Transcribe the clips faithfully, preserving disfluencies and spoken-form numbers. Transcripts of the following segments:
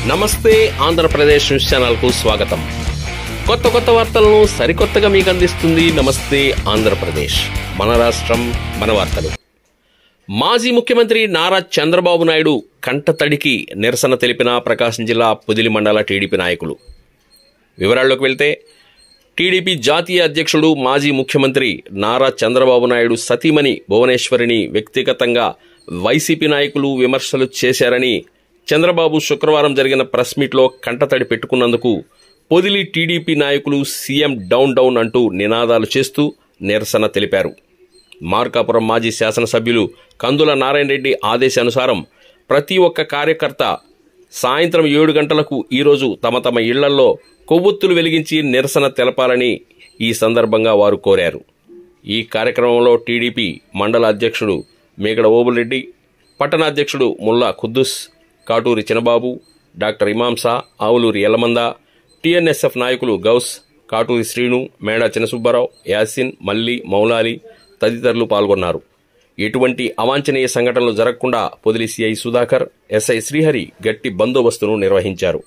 నమస్తే Andhra Pradesh news channel కు స్వాగతం. కొత్త కొత్త వార్తలను సరికొత్తగా మీకు అందిస్తుంది నమస్తే ఆంధ్రప్రదేశ్. మన రాష్ట్రం మన వార్తలు. మాజీ ముఖ్యమంత్రి నారా చంద్రబాబు నాయుడు కంటతడికి నిరసన తెలిపిన ప్రకాశం జిల్లా పొదిలి మండల టీడీపీ నాయకులు. వివరాల్లోకి వెళ్తే, టీడీపీ జాతీయ అధ్యక్షుడు మాజీ ముఖ్యమంత్రి నారా చంద్రబాబు నాయుడు సతీమణి భువనేశ్వరిని వ్యక్తిగతంగా వైసీపీ నాయకులు విమర్శలు చేశారని చంద్రబాబు శుక్రవారం జరిగిన ప్రెస్ మీట్లో కంటతడి పెట్టుకున్నందుకు పొదిలి టీడీపీ నాయకులు సీఎం డౌన్ డౌన్ అంటూ నినాదాలు చేస్తూ నిరసన తెలిపారు. మార్కాపురం మాజీ శాసనసభ్యులు కందుల నారాయణ రెడ్డి ఆదేశానుసారం ప్రతి ఒక్క కార్యకర్త సాయంత్రం ఏడు గంటలకు ఈరోజు తమ తమ ఇళ్లలో కొవ్వొత్తులు వెలిగించి నిరసన తెలపాలని ఈ సందర్భంగా వారు కోరారు. ఈ కార్యక్రమంలో టీడీపీ మండల అధ్యక్షుడు మేగడ ఓబులరెడ్డి, పట్టణ అధ్యక్షుడు ముల్లా ఖుద్దూస్, కాటూరి చినబాబు, డాక్టర్ ఇమాంసా, ఆవులూరి ఎల్లమంద, టీఎన్ఎస్ఎఫ్ నాయకులు గౌస్, కాటూరి శ్రీను, మేడా చినసుబ్బారావు, యాసిన్, మల్లి, మౌలాలి తదితరులు పాల్గొన్నారు. ఎటువంటి అవాంఛనీయ సంఘటనలు జరగకుండా పొదిలి సిఐ సుధాకర్, ఎస్ఐ శ్రీహరి గట్టి బందోబస్తును నిర్వహించారు.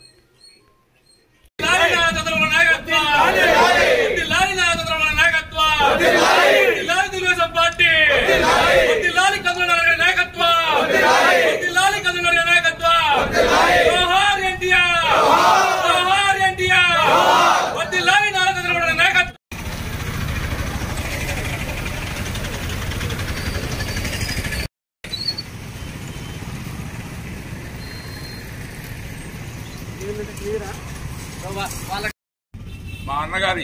మా అన్నగారి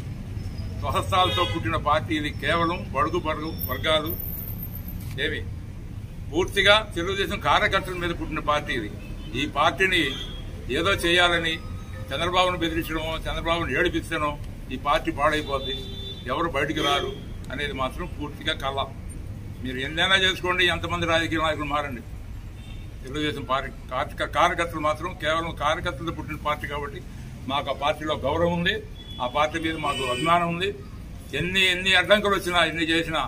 స్వహస్తాలతో పుట్టిన పార్టీ ఇది. కేవలం బడుగు బడుగు వర్గాలు ఏమి పూర్తిగా తెలుగుదేశం కార్యకర్తల మీద పుట్టిన పార్టీ ఇది. ఈ పార్టీని ఏదో చేయాలని చంద్రబాబును బెదిరించడమో, చంద్రబాబును ఏడిపించడమో ఈ పార్టీ పాడైపోద్ది, ఎవరు బయటికి రారు అనేది మాత్రం పూర్తిగా కళ. మీరు ఎన్నైనా చేసుకోండి, ఎంతమంది రాజకీయ నాయకులు మారండి, తెలుగుదేశం పార్టీ కార్యకర్తలు మాత్రం కేవలం కార్యకర్తలతో పుట్టిన పార్టీ కాబట్టి మాకు ఆ పార్టీలో గౌరవం ఉంది, ఆ పార్టీ మీద మాకు అభిమానం ఉంది. ఎన్ని ఎన్ని అడ్డంకులు వచ్చినా, ఎన్ని చేసినా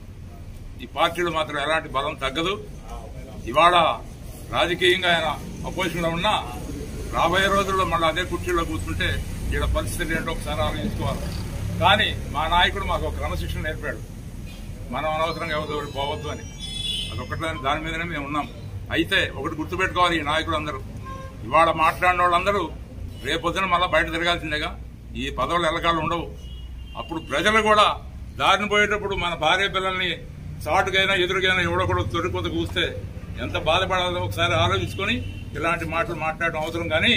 ఈ పార్టీలో మాత్రం ఎలాంటి బలం తగ్గదు. ఇవాళ రాజకీయంగా ఆయన అపోజిషన్లో ఉన్నా రాబోయే రోజుల్లో మళ్ళీ అదే కుర్చీలో కూర్చుంటే వీళ్ళ పరిస్థితి ఏంటో ఒకసారి ఆలోచించుకోవాలి. కానీ మా నాయకుడు మాకు ఒక క్రమశిక్షణ నేర్పాడు, మనం అనవసరంగా ఎవరు పోవద్దు అని. అదొక్కటే, దాని మీదనే మేము ఉన్నాం. అయితే ఒకటి గుర్తుపెట్టుకోవాలి, ఈ నాయకులు అందరూ ఇవాళ మాట్లాడిన వాళ్ళందరూ రేపొద్దున మళ్ళీ బయట తిరగాల్సిందేగా. ఈ పదవులు ఎల్లకాళ్ళు ఉండవు. అప్పుడు ప్రజలు కూడా దారిని పోయేటప్పుడు మన భార్య పిల్లల్ని చాటుకైనా ఎదురుకైనా ఎవడొకడు తొడిపోత కూస్తే ఎంత బాధపడాలో ఒకసారి ఆలోచించుకొని ఇలాంటి మాటలు మాట్లాడడం అవసరం. కానీ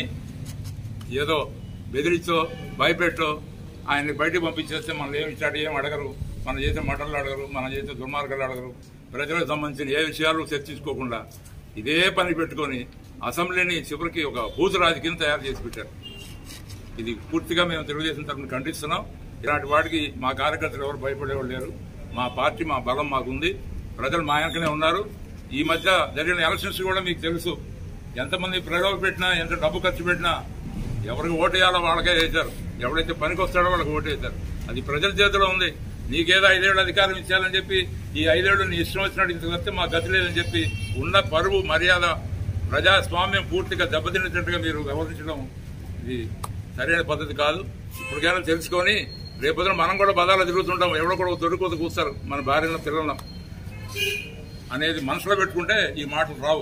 ఏదో బెదిరించో భయపెట్టో ఆయన్ని బయటకు పంపించేస్తే మనం ఏమి ఇచ్చాడు ఏం అడగరు, మనం చేసే మాటలు అడగరు, మనం చేసే దుర్మార్గాలు అడగరు. ప్రజలకు సంబంధించిన ఏ విషయాలు చర్చించుకోకుండా ఇదే పని పెట్టుకుని అసెంబ్లీని చివరికి ఒక బూతు రాజకీయం తయారు చేసి పెట్టారు. ఇది పూర్తిగా మేము తెలుగుదేశం తరఫున ఖండిస్తున్నాం. ఇలాంటి వాటికి మా కార్యకర్తలు ఎవరు భయపడేవాళ్ళు లేరు. మా పార్టీ, మా బలం మాకుంది, ప్రజలు మా వెనకనే ఉన్నారు. ఈ మధ్య జరిగిన ఎలక్షన్స్ కూడా మీకు తెలుసు, ఎంతమంది ప్రలోభ పెట్టినా, ఎంత డబ్బు ఖర్చు పెట్టినా ఎవరికి ఓటేయాలో వాళ్ళకే వేశారు. ఎవరైతే పనికి వస్తాడో వాళ్ళకి ఓటు వేశారు. అది ప్రజల చేతిలో ఉంది. నీకేదో ఐదేళ్లు అధికారం ఇచ్చాలని చెప్పి ఈ ఐదేళ్లు నీ ఇష్టం వచ్చినట్టు ఇంత వస్తే మా గతి లేదని చెప్పి ఉన్న పరువు మర్యాద ప్రజాస్వామ్యం పూర్తిగా దెబ్బతిన్నట్టుగా మీరు వ్యవహరించడం ఇది సరైన పద్ధతి కాదు. ఇప్పటికైనా తెలుసుకొని రేపొద్దున మనం కూడా బదాలు తిరుగుతుంటాం, ఎవడో కూడా దొరికొత కూస్తారు మన భార్యను పిల్లలను అనేది మనసులో పెట్టుకుంటే ఈ మాటలు రావు.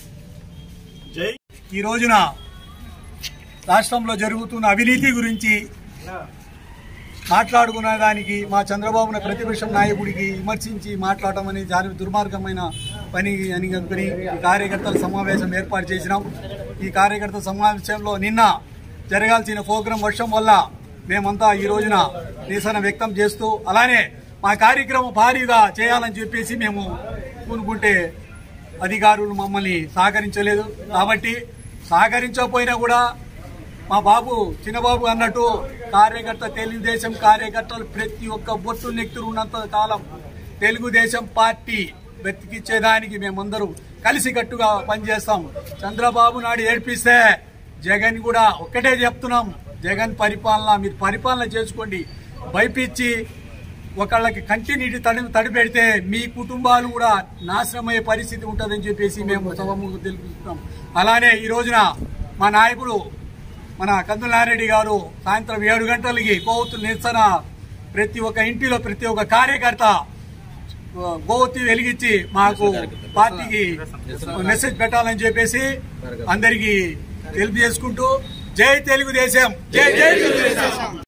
ఈ రోజున రాష్ట్రంలో జరుగుతున్న అవినీతి గురించి మాట్లాడుకునే దానికి మా చంద్రబాబున ప్రతిపక్షం నాయకుడికి విమర్శించి మాట్లాడటం అనేది చాలా దుర్మార్గమైన పని అని అనుకుని ఈ కార్యకర్తల సమావేశం ఏర్పాటు చేసినాం. ఈ కార్యకర్తల సమావేశంలో నిన్న జరగాల్సిన ప్రోగ్రాం వర్షం వల్ల మేమంతా ఈ రోజున నిరసన వ్యక్తం చేస్తూ, అలానే మా కార్యక్రమం భారీగా చేయాలని చెప్పేసి మేము పూనుకుంటే అధికారులు మమ్మల్ని సహకరించలేదు. కాబట్టి సహకరించకపోయినా కూడా మా బాబు చిన్నబాబు అన్నట్టు కార్యకర్త తెలుగుదేశం కార్యకర్తలు ప్రతి ఒక్క బొట్టు నెక్తురు ఉన్నంత కాలం తెలుగుదేశం పార్టీ బ్రతికించేదానికి మేమందరూ కలిసికట్టుగా పనిచేస్తాం. చంద్రబాబు నాయుడు ఏడ్పిస్తే జగన్ కూడా ఒక్కటే చెప్తున్నాం, జగన్ పరిపాలన మీరు పరిపాలన చేసుకోండి, భయపించి ఒకళ్ళకి కంటి నీటి తడి తడిపెడితే మీ కుటుంబాలు కూడా నాశనమయ్యే పరిస్థితి ఉంటుందని చెప్పేసి మేము సభముఖంగా తెలుపుతున్నాం. అలానే ఈ రోజున మా నాయకుడు మన కందుల నారెడ్డి గారు సాయంత్రం ఏడు గంటలకి కొవ్వొత్తుల నిరసన ప్రతి ఒక్క ఇంటిలో ప్రతి ఒక్క కార్యకర్త కొవ్వొత్తి వెలిగించి మాకు పార్టీకి మెసేజ్ పెట్టాలని చెప్పేసి అందరికీ తెలియజేసుకుంటూ జై తెలుగుదేశం, జై జై తెలుగుదేశం.